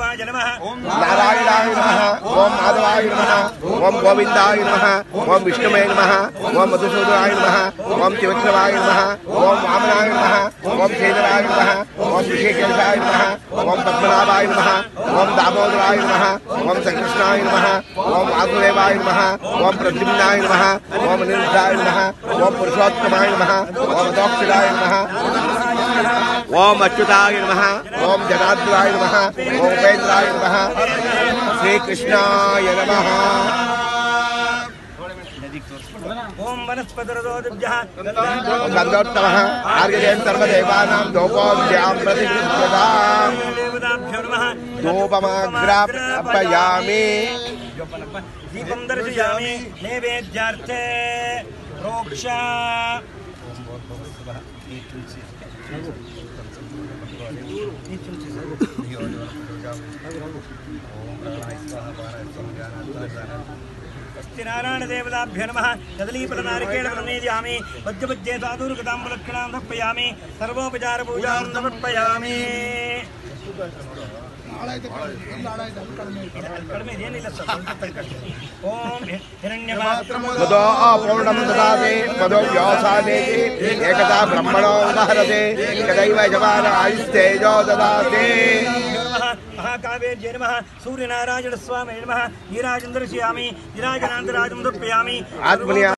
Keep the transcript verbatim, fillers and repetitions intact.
ब्रह्माय नमः ओम नारायणाय नमः ओम माधवाय नमः ओम गोविंदाय नमः ओम विष्णुवे नमः ओम मधुसूदनाय नमः ओम त्रिविक्रमाय नमः ओम वामनाय नमः ओम शेखराय नमः ओम ऋषिकेशाय नमः ओम पद्मनाभाय नमः ओम दामोदराय नमः ओम संकृष्णाय नमः ओम वासुदेवाय नमः ओम प्रद्युम्नाय नमः ओम अनिरुद्धाय नमः ओम पुरुषोत्तमाय नमः ओम अदोक्षिताय नमः ओम अच्युताय नमः ओम जनार्दनाय नमः ओम उपेन्द्राय नमः श्री कृष्णाय नमः ओम वनस्पतिरदोदिभ्यः गन्धोत्तमः आर्यजयन् सर्वदेवानां धूपोऽभ्यां प्रतिगृह्यताम् देवताभ्यो नमः धूपमग्रापयामि दीपं दर्शयामि नैवेद्यार्थे प्रोक्ष नारायण देवताभ्यो नमः कदलीफल नारिकेल प्रमेयामि वज्रवज्जे साधुर्गताम्बुलक्षणां समर्पयामि सर्वोपचार पूजां समर्पयामि ओम मदो पूर्णं ददाति मदो व्यासादेति एकदा ब्रह्मणो उदाहरते एकदैव यजमान आयुस्तेजो ददाति महाकाव्ये नमः सूर्यनारायण स्वामी नमः नीराजं दर्शयामि नीराजनान्तराजं दर्पयामि आत्मनि